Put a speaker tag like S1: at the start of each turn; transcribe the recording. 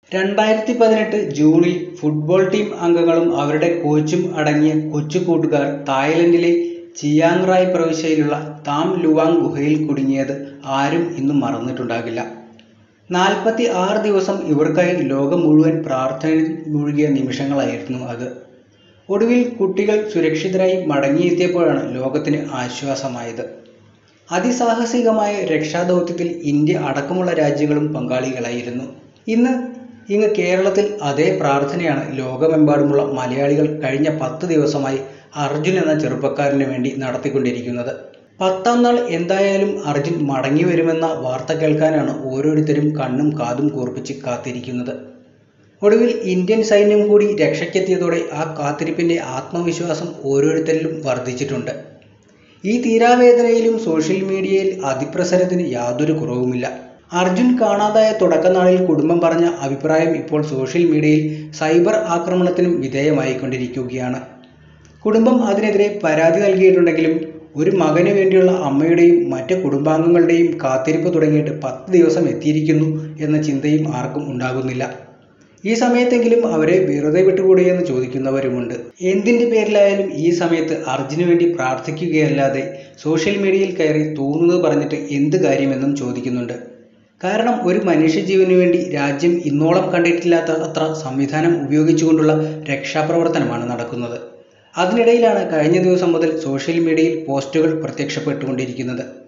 S1: 2018 ജൂണിൽ football team അംഗങ്ങളും അവരുടെ കോച്ചും അടങ്ങിയ കൊച്ചു കൂട്ടുകാർ തായ്ലൻഡിലെ ചിയാങ് റായ് പ്രവിശ്യയിലുള്ള താം ലുവാങ് ഗുഹയിൽ കുടുങ്ങിയത് ആരും ഇന്നും മറന്നിട്ടുണ്ടാകില്ല. 46 ദിവസം ഇവർക്കായി ലോകം മുഴുവൻ പ്രാർത്ഥനയിൽ മുഴുകിയ നിമിഷങ്ങളായിരുന്നു അത്. ഒടുവിൽ കുട്ടികൾ സുരക്ഷിതരായി മടങ്ങിയെത്തിയപ്പോഴാണ് ലോകത്തിന് ആശ്വാസമായത്. അതിസാഹസികമായ രക്ഷാദൗത്യത്തിൽ ഇന്ത്യ അടക്കമുള്ള രാജ്യങ്ങളും പങ്കാളികളായിരുന്നു. ഇങ്ങ് കേരളത്തിൽ അതേ പ്രാർത്ഥനയാണ് ലോകമെമ്പാടുമുള്ള മലയാളികൾ കഴിഞ്ഞ 10 ദിവസമായി അർജുൻ എന്ന ചെറുപ്പക്കാരന് വേണ്ടി നടത്തിക്കൊണ്ടിരിക്കുന്നത്. 10ാം നാൾ എന്തായാലും അർജുൻ മടങ്ങി വരുമെന്ന വാർത്ത കേൾക്കാനാണ് ഓരോരുത്തരും കണ്ണും കാതും കൂർപ്പിച്ച് കാത്തിരിക്കുന്നത്. ഒടുവിൽ ഇന്ത്യൻ സൈന്യം കൂടി രക്ഷയ്ക്കെത്തിയതോടെ ആ കാത്തിരിപ്പിന്റെ ആത്മവിശ്വാസം ഓരോരുത്തരിലും വർദ്ധിച്ചിട്ടുണ്ട്. ഈ തീരാവേദനയിലും സോഷ്യൽ മീഡിയയിൽ അതിപ്രസരത്തിന് യാതൊരു കുറവുമില്ല. അർജുൻ കാണാതായ തുടക്കനാളിൽ കുടുംബം പറഞ്ഞ അഭിപ്രായം ഇപ്പോൾ സോഷ്യൽ മീഡിയയിൽ സൈബർ ആക്രമണത്തിനും വിധേയമായിക്കൊണ്ടിരിക്കുകയാണ്. കുടുംബം അതിനെതിരെ പരാതി നൽകിയിട്ടുണ്ടെങ്കിലും ഒരു മകന് വേണ്ടിയുള്ള അമ്മയുടെയും മറ്റ് കുടുംബാംഗങ്ങളുടെയും കാത്തിരിപ്പ് തുടങ്ങിയിട്ട് 10 ദിവസം എത്തിയിരിക്കുന്നു എന്ന ചിന്തയും ആർക്കും ഉണ്ടാകുന്നില്ല. ഈ സമയത്തെങ്കിലും അവരെ വെറുതെ വിട്ടുകൂടെയെന്ന് ചോദിക്കുന്നവരുമുണ്ട്. എന്തിൻ്റെ പേരിലായാലും ഈ സമയത്ത് അർജുന് വേണ്ടി പ്രാർത്ഥിക്കുകയല്ലാതെ സോഷ്യൽ മീഡിയയിൽ കയറി തോന്നുന്നത് പറഞ്ഞിട്ട് എന്ത് കാര്യമെന്നും ചോദിക്കുന്നുണ്ട്. കാരണം ഒരു മനുഷ്യജീവനു വേണ്ടി രാജ്യം ഇന്നോളം കണ്ടിട്ടില്ലാത്ത അത്ര സംവിധാനം ഉപയോഗിച്ചുകൊണ്ടുള്ള രക്ഷാപ്രവർത്തനമാണ് നടക്കുന്നത്. അതിനിടയിലാണ് കഴിഞ്ഞ ദിവസം മുതൽ സോഷ്യൽ മീഡിയയിൽ പോസ്റ്റുകൾ പ്രത്യക്ഷപ്പെട്ടുകൊണ്ടിരിക്കുന്നത്.